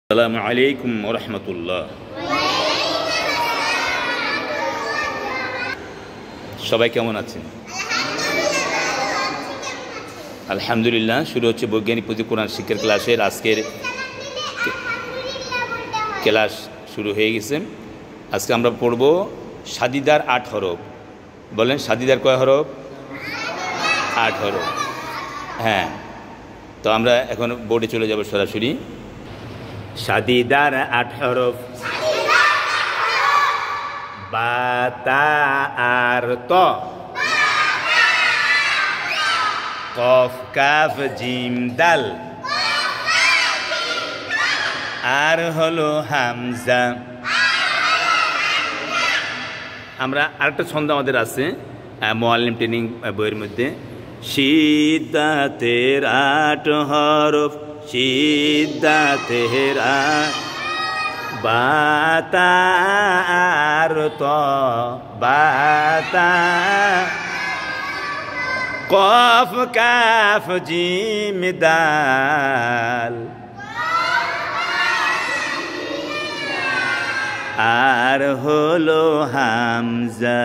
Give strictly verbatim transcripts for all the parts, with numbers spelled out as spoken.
আসসালামু আলাইকুম ওয়া রাহমাতুল্লাহ। সবাই কেমন আছেন? আলহামদুলিল্লাহ। শুরু হচ্ছে বৈজ্ঞানিক পুঁথি কোরআন শিক্ষার ক্লাসের আজকের ক্লাস শুরু হয়ে গেছে। আজকে আমরা পড়ব সাদিদার আট হরফ। বলেন সাদিদার কয় হরফ? আট হরফ। হ্যাঁ, তো আমরা এখন বোর্ডে চলে যাব সরাসরি। সাদিদার আট হরফ বা তা আর ত, কফ কাফ জিম দাল, আর হলো হামজা। আমরা আরেকটা ছন্দ আমাদের আছে মুআল্লিম ট্রেনিং বইয়ের মধ্যে, সিদ্দাতের আট হরফ, সিদ্দাতের আট বাতা আর ত, বাতা কফ কাফ জিম দাল, আর হলো হামজা।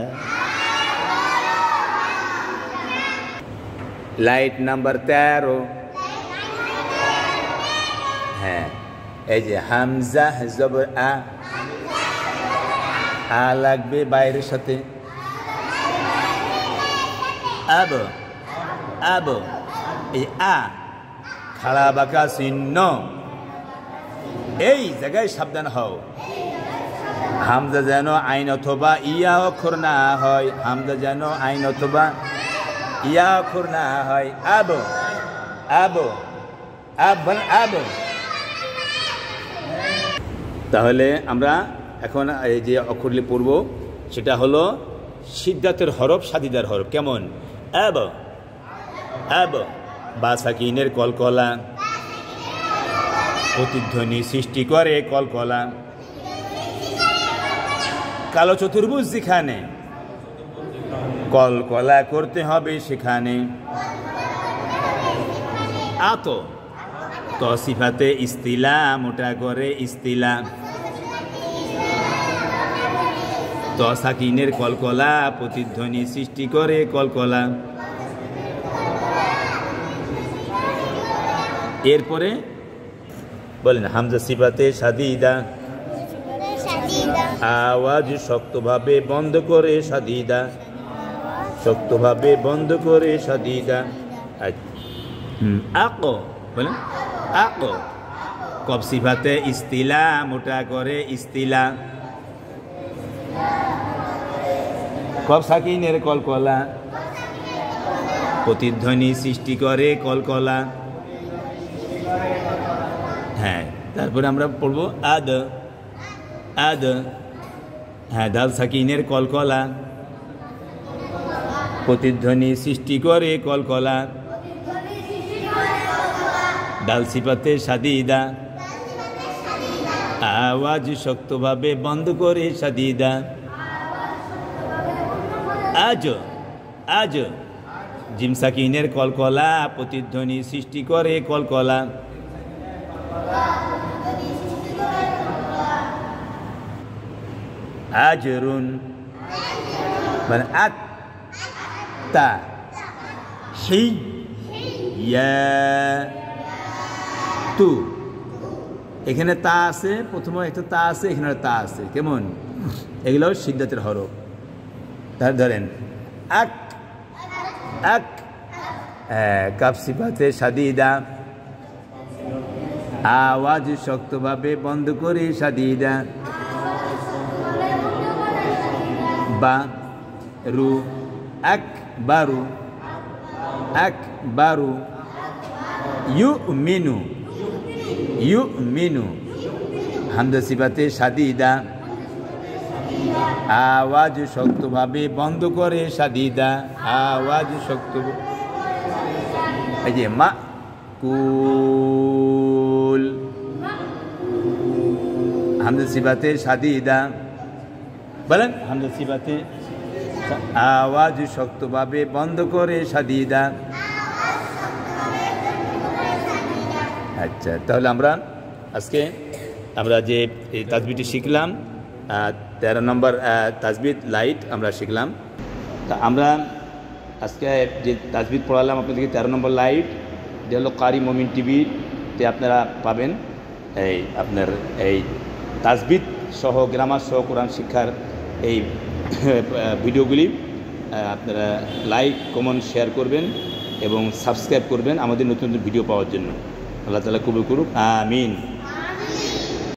লাইট নাম্বার তেরো। হ্যাঁ, এই যে হামজা জবর আ, আ লাগবে বাইরের সাথে। আব আব, এই আ খাড়া বাঁকা চিহ্ন, এই জায়গায় সাবধান হও। হামজা যেন আইন অথবা ইয়া অক্ষর না হয়, হামজা যেন আইন অথবা ইয়া অক্ষর না হয়। আব আব আব আব। তাহলে আমরা এখন এই যে অক্ষরগুলি পড়ব সেটা হলো সিদ্ধাতের হরফ, সাদিদার হরফ। কেমন? আব আব, বা সাকিনের কলকলা, প্রতিধ্বনি সৃষ্টি করে কলকলা, কালো চতুর্ভুজ যেখানে, কলকলা করতে হবে সেখানে। আত, তসিফাতে ইস্তিলা, মোটা করে ইস্তিলা, তসাকিনের কলকলা, প্রতিধ্বনি সৃষ্টি করে কলকলা। এরপরে বলেন হামজা সিফাতে সাদিদা, আওয়াজ শক্তভাবে বন্ধ করে সাদিদা, শক্তভাবে বন্ধ করে সাদিদা। আক, বলেন আক, কফ সিফাতে ইস্তিলা, মোটা করে ইস্তিলা, কফ সাকিনের কলকলা, প্রতিধ্বনি সৃষ্টি করে কলকলা। হ্যাঁ, তারপরে আমরা পড়বো আদ আদ। হ্যাঁ, দাল সাকিনের কলকলা, প্রতিধ্বনি সৃষ্টি করে কলকলা। ডাল সিফাতে সাদিদা, আওয়াজ শক্তভাবে বন্ধ করে সাদিদা। আজ আজ, জিম সাকিনের কলকলা, প্রতিধ্বনি সৃষ্টি করে কলকলা। আজরুন, মানে আত তা হি ইয়া তু, এখানে তা আছে, প্রথমে একটা তা আছে, এখানে তা আছে। কেমন? এগুলো সিদ্ধাতের হরফ। তার ধরেন আক আক, কাফ সিফাতে সাদিদা, আওয়াজ শক্তভাবে বন্ধ করে সাদিদা। বা রু, এক বারু, এক বারু। ইউ মিনু, ইউ মিনু, হামজা সিফাতে সাদিদা, আওয়াজ শক্তভাবে বন্ধ করে সাদিদা, আওয়াজ শক্ত। এই যে মা কুল, হামজা সিফাতে সাদিদা, বলেন হামজা সিফাতে আওয়াজ শক্তভাবে বন্ধ করে সাদিদা। আচ্ছা, তাহলে আমরা আজকে আমরা যে এই তাসবিহটি শিখলাম, তেরো নম্বর তাসবিহ লাইট আমরা শিখলাম। তা আমরা আজকে যে তাসবিহ পড়ালাম আপনাদেরকে তেরো নম্বর লাইট, এটা হলো কারি মুমিন টিভিতে আপনারা পাবেন। এই আপনার এই তাসবিহ সহ গ্রামার সহ কোরআন শিক্ষার এই ভিডিওগুলি আপনারা লাইক কমেন্ট শেয়ার করবেন এবং সাবস্ক্রাইব করবেন আমাদের নতুন নতুন ভিডিও পাওয়ার জন্য। আল্লাহ তাআলা কবুল করুক, আমিন।